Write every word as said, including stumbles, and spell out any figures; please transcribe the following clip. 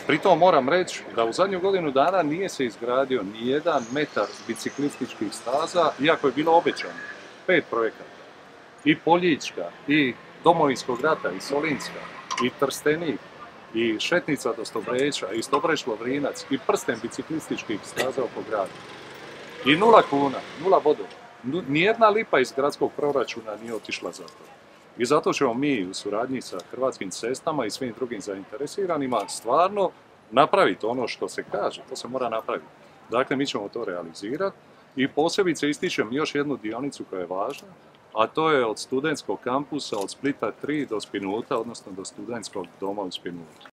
Pritom moram reći da u zadnju godinu dana nije se izgradio ni jedan metar biciklističkih staza, iako je bilo obećano. Pet projekata. I Poljička, i Domovinskog rata, i Solinska, i Trstenik, i Šetnica do Stobreča, i Stobreć Lovrinac, i prsten biciklističkih staza oko grada. I nula kuna, nula bodova. Nijedna lipa iz gradskog proračuna nije otišla za to. I zato ćemo mi u suradnji sa Hrvatskim cestama i svim drugim zainteresiranima stvarno napraviti ono što se kaže, to se mora napraviti. Dakle, mi ćemo to realizirati i posebice ističem još jednu dionicu koja je važna, a to je od studentskog kampusa od Splita tri do Spinuta, odnosno do studentskog doma u Spinutu.